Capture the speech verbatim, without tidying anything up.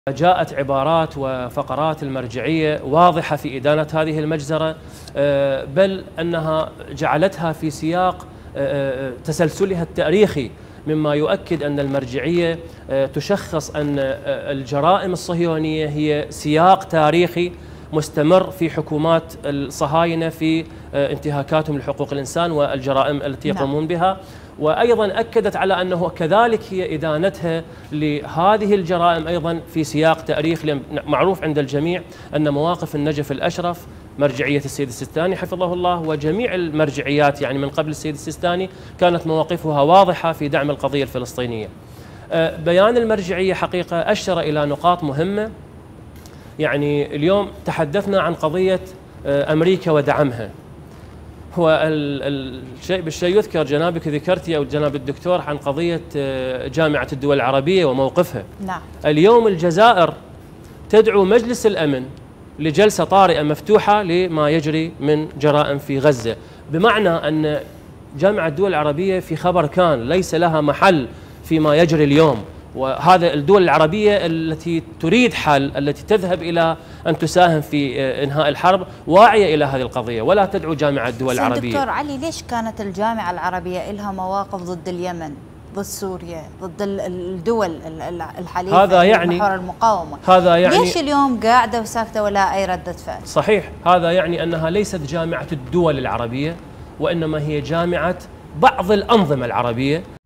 جاءت عبارات وفقرات المرجعية واضحة في إدانة هذه المجزرة، بل أنها جعلتها في سياق تسلسلها التاريخي، مما يؤكد أن المرجعية تشخص أن الجرائم الصهيونية هي سياق تاريخي مستمر في حكومات الصهاينة في انتهاكاتهم لحقوق الإنسان والجرائم التي يقومون بها. وأيضا أكدت على أنه كذلك هي إدانتها لهذه الجرائم أيضا في سياق تاريخ، معروف عند الجميع أن مواقف النجف الأشرف، مرجعية السيد السيستاني حفظه الله، وجميع المرجعيات يعني من قبل السيد السيستاني كانت مواقفها واضحة في دعم القضية الفلسطينية. بيان المرجعية حقيقة أشار إلى نقاط مهمة. يعني اليوم تحدثنا عن قضية أمريكا ودعمها. هو الشيء بالشيء يذكر، جنابك ذكرتي أو جناب الدكتور، عن قضية جامعة الدول العربية وموقفها. نعم. اليوم الجزائر تدعو مجلس الأمن لجلسة طارئة مفتوحة لما يجري من جرائم في غزة، بمعنى أن جامعة الدول العربية في خبر كان ليس لها محل فيما يجري اليوم. وهذا الدول العربية التي تريد حل، التي تذهب إلى أن تساهم في إنهاء الحرب، واعية إلى هذه القضية ولا تدعو جامعة الدول العربية. دكتور علي، ليش كانت الجامعة العربية لها مواقف ضد اليمن، ضد سوريا، ضد الدول الحليفة هذا يعني محور المقاومة؟ هذا يعني ليش اليوم قاعدة وساكتة ولا أي ردة فعل؟ صحيح، هذا يعني أنها ليست جامعة الدول العربية، وإنما هي جامعة بعض الأنظمة العربية.